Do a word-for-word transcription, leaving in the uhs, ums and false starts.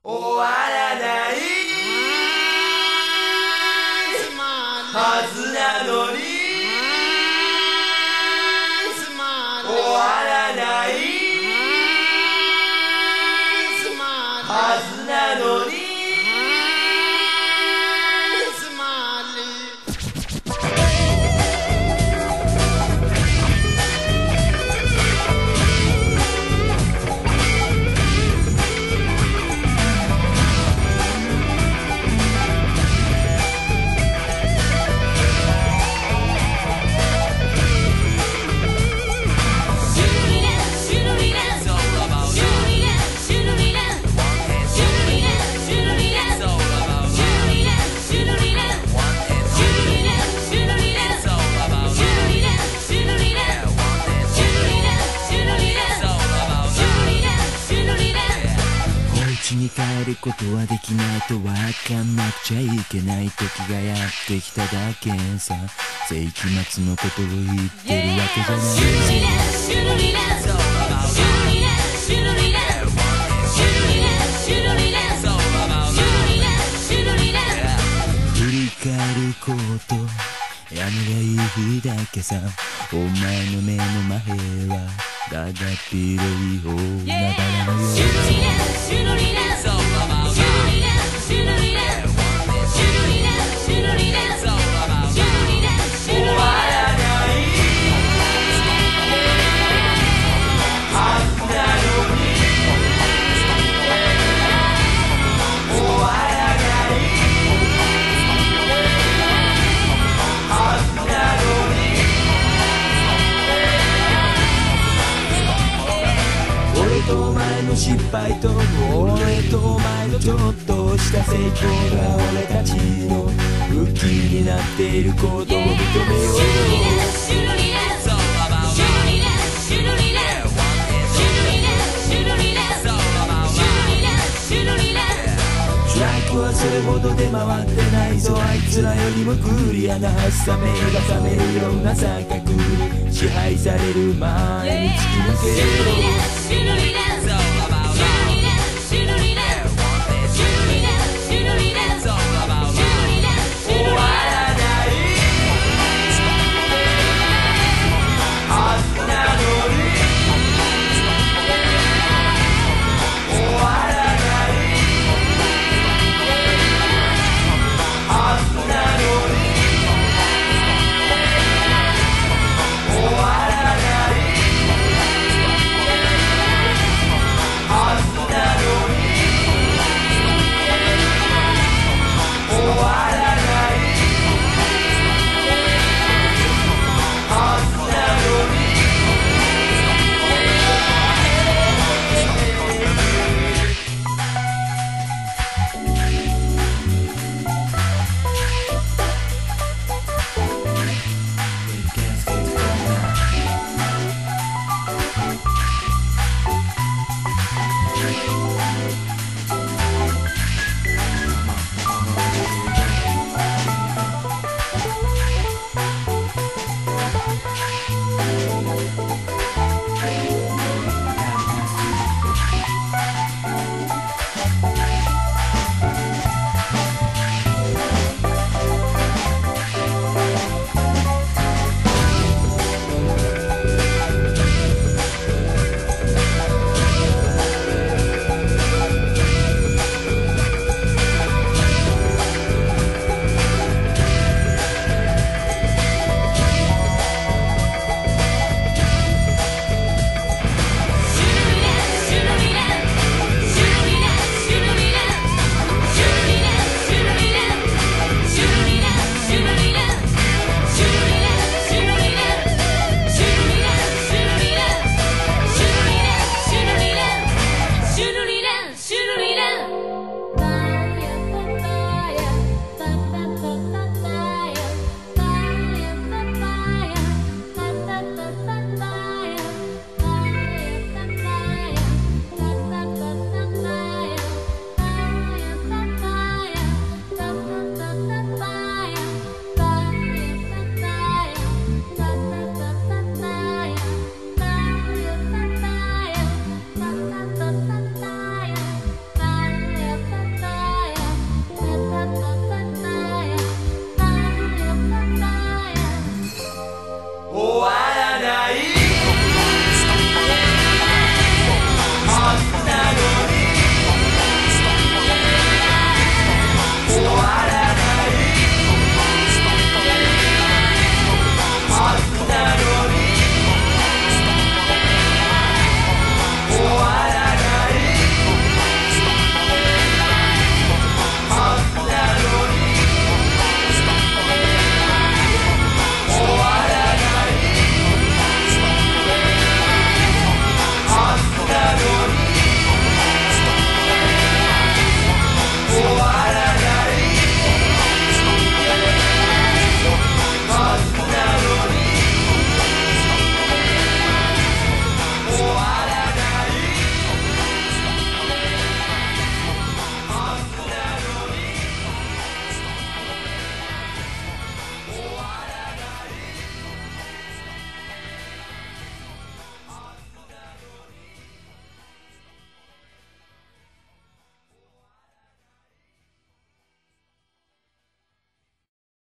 終わらないはずなのに終わらないはずなのにに帰ることはできないと分かんなくちゃいけない時がやってきただけさ。世紀末のことを言ってるわけじゃない振り返ることやめりゃいい日だけさ。お前の目の前はだだっ広い方なバラのようお前の失敗と俺とお前のちょっとした成功が俺たちの武器になっていることを認めよう。トラックはそれほど出回ってないぞ。あいつらよりもクリアなはずさ。目が覚めるような錯覚に支配される前に突き抜けよう。